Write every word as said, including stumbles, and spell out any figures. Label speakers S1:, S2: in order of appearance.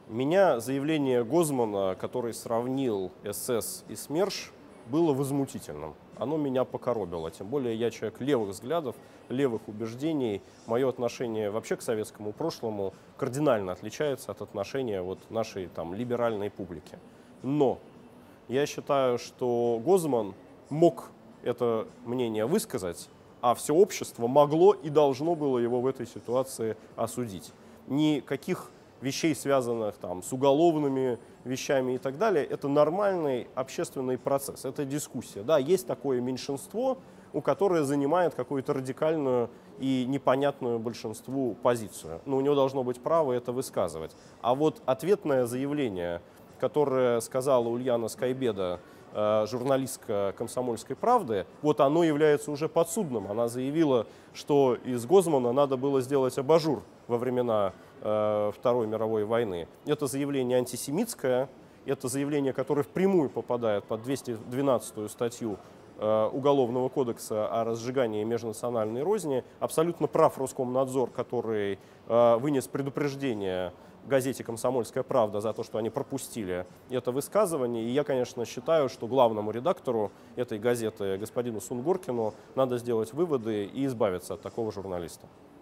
S1: Меня заявление Гозмана, который сравнил СС и СМЕРШ, было возмутительным. Оно меня покоробило. Тем более я человек левых взглядов, левых убеждений. Мое отношение вообще к советскому прошлому кардинально отличается от отношения вот нашей там, либеральной публики. Но я считаю, что Гозман мог это мнение высказать, а все общество могло и должно было его в этой ситуации осудить. Никаких вещей, связанных там, с уголовными вещами и так далее, это нормальный общественный процесс, это дискуссия. Да, есть такое меньшинство, у которое занимает какую-то радикальную и непонятную большинству позицию. Но у него должно быть право это высказывать. А вот ответное заявление, которое сказала Ульяна Скайбеда, журналистка «Комсомольской правды», вот оно является уже подсудным. Она заявила, что из Гозмана надо было сделать абажур во времена э, Второй мировой войны. Это заявление антисемитское, это заявление, которое впрямую попадает под двести двенадцатую статью э, Уголовного кодекса о разжигании межнациональной розни. Абсолютно прав Роскомнадзор, который э, вынес предупреждение газете «Комсомольская правда» за то, что они пропустили это высказывание. И я, конечно, считаю, что главному редактору этой газеты, господину Сунгоркину, надо сделать выводы и избавиться от такого журналиста.